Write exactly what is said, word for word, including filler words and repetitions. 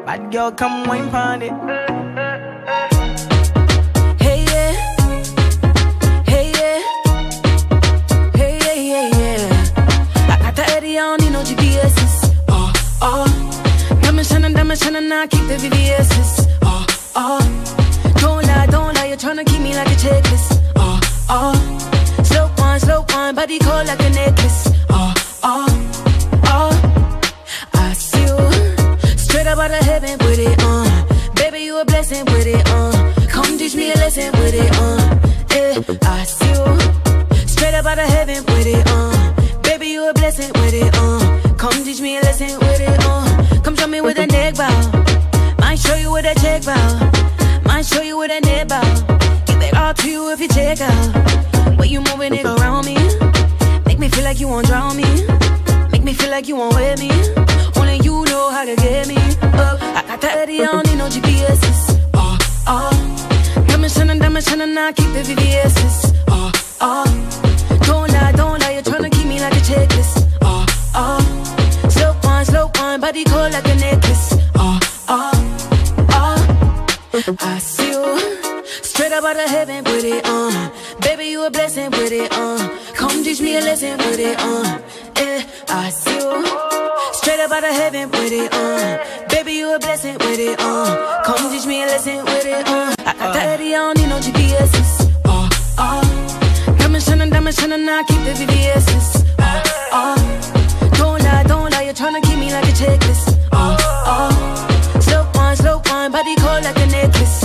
Bad girl, come wine pon it. Hey yeah, hey yeah, hey yeah, yeah, yeah. I got the Eddie, I don't need no G P S's. Oh, oh, diamond shining, diamond shining, I keep the V V S's. Oh, oh, don't lie, don't lie, you're tryna keep me like a checklist. Oh, oh, slow wine, slow wine, body cold like a necklace. Oh, oh, oh, I see you straight up out of heaven with it on. Uh. Baby, you a blessing with it on. Uh. Come teach me a lesson with it on. Uh. Yeah, I see you straight up out of heaven with it on. Uh. Baby, you a blessing with it on. Uh. Come teach me a lesson with it on. Uh. Come show me with a neck bow. Might show you with a check bow. Might show you with a net bow. Give it all to you if you check out. Way you moving it around me. Make me feel like you won't drown me. Make me feel like you won't wear me. Only you know how to get me up. I got that Eddie, I don't need no G P S's. Oh, oh, diamond shining, diamond shining, I keep the V V S's. Oh, oh, don't lie, don't lie, you're tryna keep me like a checklist. Oh, oh, slow wine, slow wine, body cold like a necklace. Oh, oh, oh, I see you straight up out of heaven with it on. Uh. Baby, you a blessing with it on. Uh. Come teach me a lesson with it on. Uh. Yeah, I see you straight up out of heaven with it on. Uh. Baby, you a blessing with it on. Uh. Come teach me a lesson with it on. Uh. I got that Eddie, I don't need no G P S's. Oh, oh, diamond shining, diamond shining, I keep the V V S's. Oh, oh, don't lie, don't lie, you're tryna keep me like a checklist. Oh, oh, slow wine, slow wine, body cold like a necklace.